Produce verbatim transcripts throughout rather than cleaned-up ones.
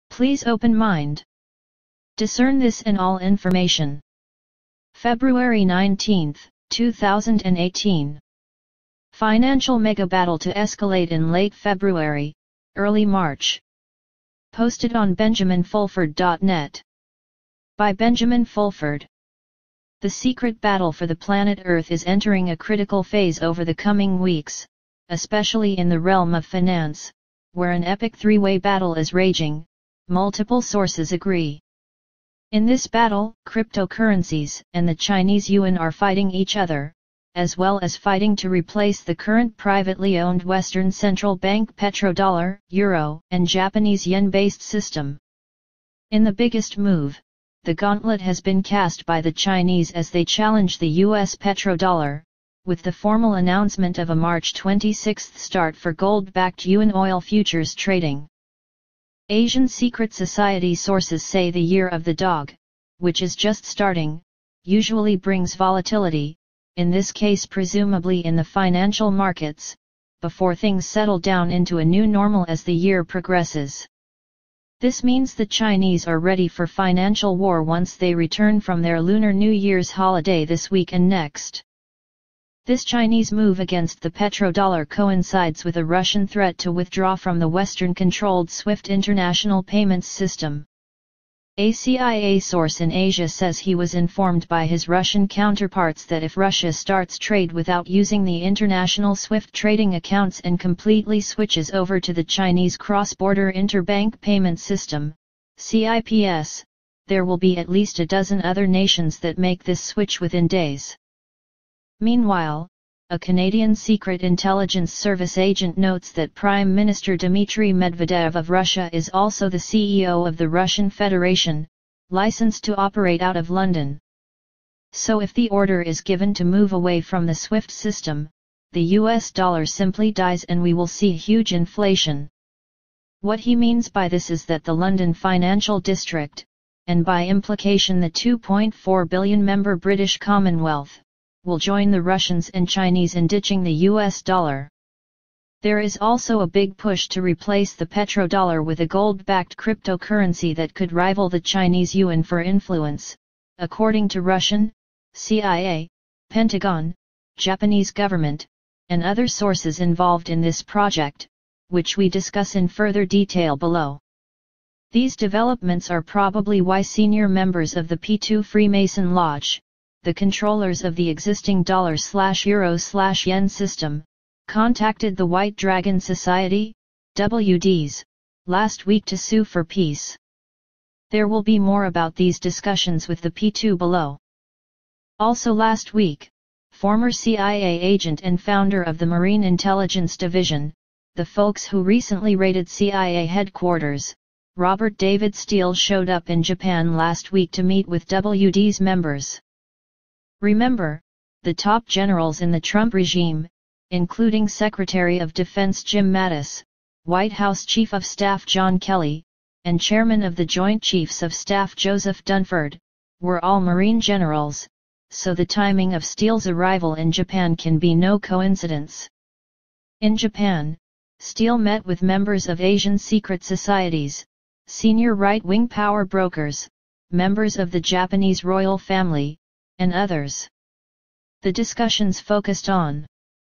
Please open mind. Discern this and all information. February nineteenth, two thousand eighteen. Financial mega battle to escalate in late February, early March. Posted on benjamin fulford dot net. By Benjamin Fulford. The secret battle for the planet Earth is entering a critical phase over the coming weeks, especially in the realm of finance, where an epic three-way battle is raging, multiple sources agree. In this battle, cryptocurrencies and the Chinese yuan are fighting each other, as well as fighting to replace the current privately owned Western central bank petrodollar, euro, and Japanese yen-based system. In the biggest move, the gauntlet has been cast by the Chinese as they challenge the U S petrodollar, with the formal announcement of a March twenty-sixth start for gold-backed yuan oil futures trading. Asian secret society sources say the year of the dog, which is just starting, usually brings volatility, in this case presumably in the financial markets, before things settle down into a new normal as the year progresses. This means the Chinese are ready for financial war once they return from their Lunar New Year's holiday this week and next. This Chinese move against the petrodollar coincides with a Russian threat to withdraw from the Western-controlled SWIFT international payments system. A C I A source in Asia says he was informed by his Russian counterparts that if Russia starts trade without using the international SWIFT trading accounts and completely switches over to the Chinese cross-border interbank payment system, C I P S, there will be at least a dozen other nations that make this switch within days. Meanwhile, a Canadian Secret Intelligence Service agent notes that Prime Minister Dmitry Medvedev of Russia is also the C E O of the Russian Federation, licensed to operate out of London. So if the order is given to move away from the SWIFT system, the U S dollar simply dies and we will see huge inflation. What he means by this is that the London Financial District, and by implication the two point four billion member British Commonwealth, will join the Russians and Chinese in ditching the U S dollar. There is also a big push to replace the petrodollar with a gold-backed cryptocurrency that could rival the Chinese yuan for influence, according to Russian, C I A, Pentagon, Japanese government, and other sources involved in this project, which we discuss in further detail below. These developments are probably why senior members of the P two Freemason Lodge, the controllers of the existing dollar-slash-euro-slash-yen system, contacted the White Dragon Society, W Ds, last week to sue for peace. There will be more about these discussions with the P two below. Also last week, former C I A agent and founder of the Marine Intelligence Division, the folks who recently raided C I A headquarters, Robert David Steele showed up in Japan last week to meet with W D's members. Remember, the top generals in the Trump regime, including Secretary of Defense Jim Mattis, White House Chief of Staff John Kelly, and Chairman of the Joint Chiefs of Staff Joseph Dunford, were all Marine generals, so the timing of Steele's arrival in Japan can be no coincidence. In Japan, Steele met with members of Asian secret societies, senior right-wing power brokers, members of the Japanese royal family, and others. The discussions focused on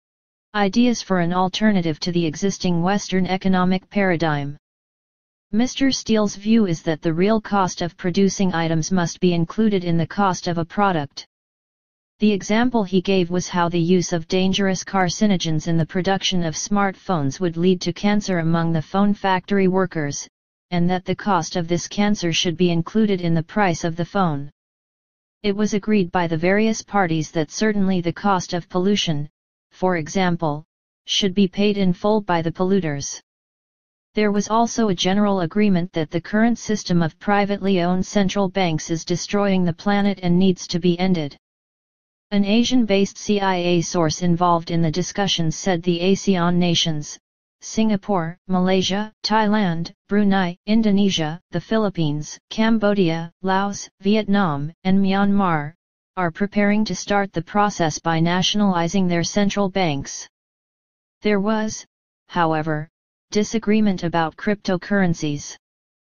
ideas for an alternative to the existing Western economic paradigm. Mister Steele's view is that the real cost of producing items must be included in the cost of a product. The example he gave was how the use of dangerous carcinogens in the production of smartphones would lead to cancer among the phone factory workers, and that the cost of this cancer should be included in the price of the phone. It was agreed by the various parties that certainly the cost of pollution, for example, should be paid in full by the polluters. There was also a general agreement that the current system of privately owned central banks is destroying the planet and needs to be ended. An Asian-based C I A source involved in the discussions said the ASEAN nations, Singapore, Malaysia, Thailand, Brunei, Indonesia, the Philippines, Cambodia, Laos, Vietnam, and Myanmar, are preparing to start the process by nationalizing their central banks. There was, however, disagreement about cryptocurrencies.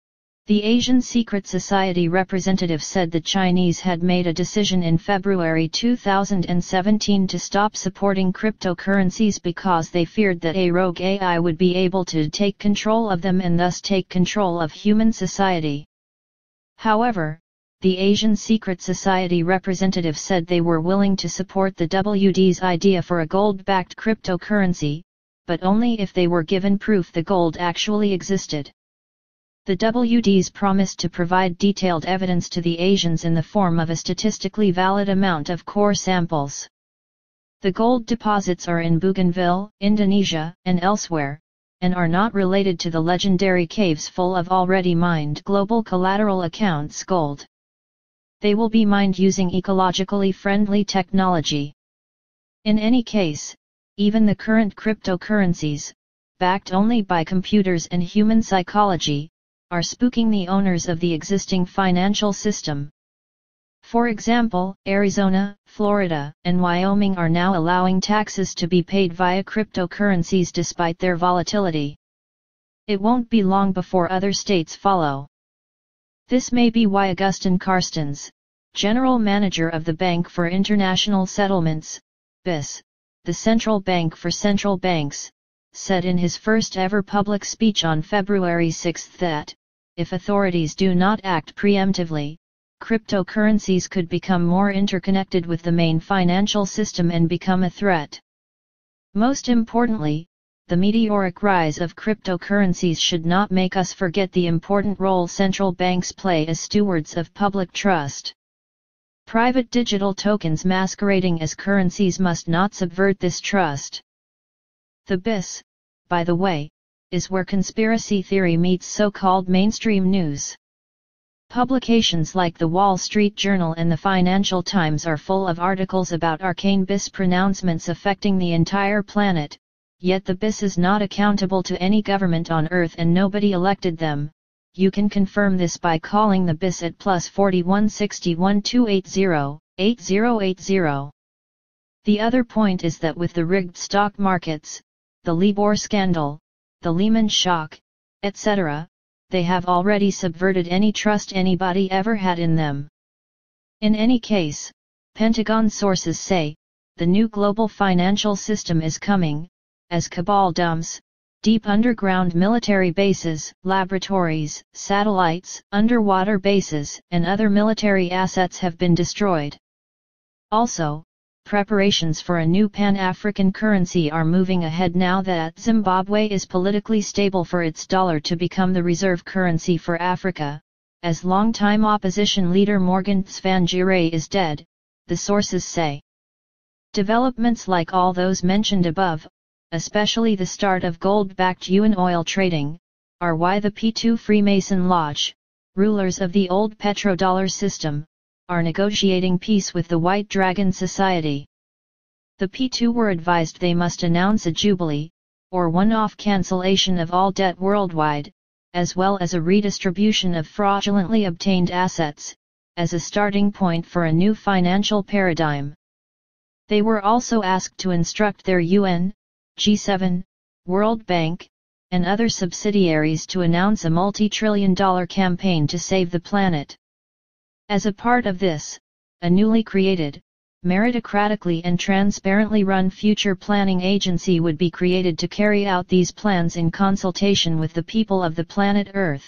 The Asian Secret Society representative said the Chinese had made a decision in February two thousand seventeen to stop supporting cryptocurrencies because they feared that a rogue A I would be able to take control of them and thus take control of human society. However, the Asian Secret Society representative said they were willing to support the W D's idea for a gold-backed cryptocurrency, but only if they were given proof the gold actually existed. The W Ds promised to provide detailed evidence to the Asians in the form of a statistically valid amount of core samples. The gold deposits are in Bougainville, Indonesia, and elsewhere, and are not related to the legendary caves full of already mined global collateral accounts gold. They will be mined using ecologically friendly technology. In any case, even the current cryptocurrencies, backed only by computers and human psychology, are spooking the owners of the existing financial system. For example, Arizona, Florida, and Wyoming are now allowing taxes to be paid via cryptocurrencies despite their volatility. It won't be long before other states follow. This may be why Augustin Carstens, General Manager of the Bank for International Settlements, B I S, the central bank for central banks, said in his first ever public speech on February sixth that, if authorities do not act preemptively, cryptocurrencies could become more interconnected with the main financial system and become a threat. Most importantly, the meteoric rise of cryptocurrencies should not make us forget the important role central banks play as stewards of public trust. Private digital tokens masquerading as currencies must not subvert this trust. The B I S, by the way, is where conspiracy theory meets so-called mainstream news. Publications like the Wall Street Journal and the Financial Times are full of articles about arcane B I S pronouncements affecting the entire planet, yet the B I S is not accountable to any government on Earth and nobody elected them. You can confirm this by calling the B I S at plus forty-one sixty-one two eighty, eighty eighty. The other point is that with the rigged stock markets, the Libor scandal, the Lehman shock, et cetera, they have already subverted any trust anybody ever had in them. In any case, Pentagon sources say, the new global financial system is coming, as cabal dumps, deep underground military bases, laboratories, satellites, underwater bases, and other military assets have been destroyed. Also, preparations for a new Pan-African currency are moving ahead now that Zimbabwe is politically stable for its dollar to become the reserve currency for Africa, as longtime opposition leader Morgan Tsvangirai is dead, the sources say. Developments like all those mentioned above, especially the start of gold-backed yuan oil trading, are why the P two Freemason Lodge, rulers of the old petrodollar system, are negotiating peace with the White Dragon Society. The P two were advised they must announce a jubilee, or one-off cancellation of all debt worldwide, as well as a redistribution of fraudulently obtained assets, as a starting point for a new financial paradigm. They were also asked to instruct their U N, G seven, World Bank, and other subsidiaries to announce a multi-trillion dollar campaign to save the planet. As a part of this, a newly created, meritocratically and transparently run future planning agency would be created to carry out these plans in consultation with the people of the planet Earth.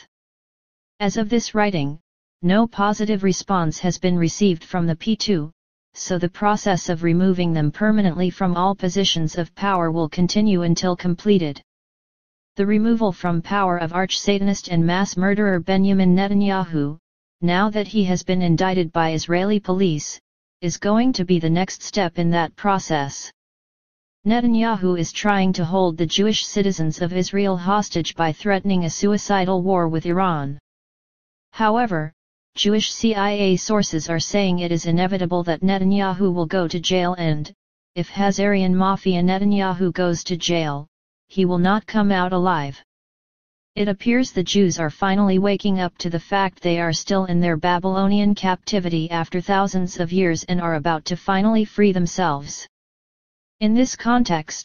As of this writing, no positive response has been received from the P two, so the process of removing them permanently from all positions of power will continue until completed. The removal from power of arch-Satanist and mass murderer Benjamin Netanyahu, now that he has been indicted by Israeli police, is going to be the next step in that process. Netanyahu is trying to hold the Jewish citizens of Israel hostage by threatening a suicidal war with Iran. However, Jewish C I A sources are saying it is inevitable that Netanyahu will go to jail and, if Hazarian Mafia Netanyahu goes to jail, he will not come out alive. It appears the Jews are finally waking up to the fact they are still in their Babylonian captivity after thousands of years and are about to finally free themselves. In this context,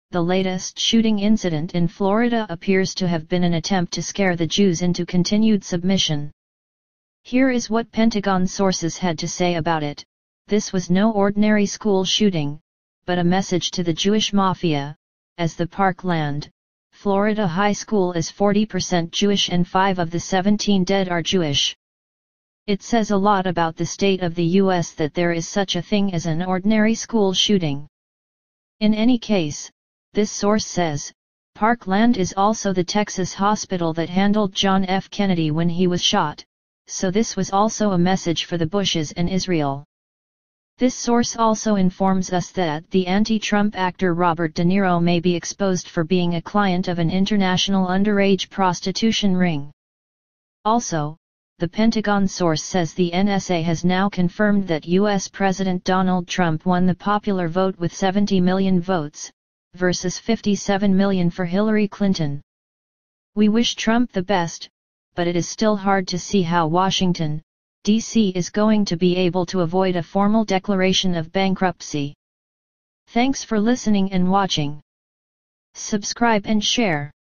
the latest shooting incident in Florida appears to have been an attempt to scare the Jews into continued submission. Here is what Pentagon sources had to say about it. This was no ordinary school shooting, but a message to the Jewish mafia, as the Parkland, Florida high school is forty percent Jewish and five of the seventeen dead are Jewish. It says a lot about the state of the U S that there is such a thing as an ordinary school shooting. In any case, this source says, Parkland is also the Texas hospital that handled John F. Kennedy when he was shot, so this was also a message for the Bushes and Israel. This source also informs us that the anti-Trump actor Robert De Niro may be exposed for being a client of an international underage prostitution ring. Also, the Pentagon source says the N S A has now confirmed that U S President Donald Trump won the popular vote with seventy million votes, versus fifty-seven million for Hillary Clinton. We wish Trump the best, but it is still hard to see how Washington, D C is going to be able to avoid a formal declaration of bankruptcy. Thanks for listening and watching. Subscribe and share.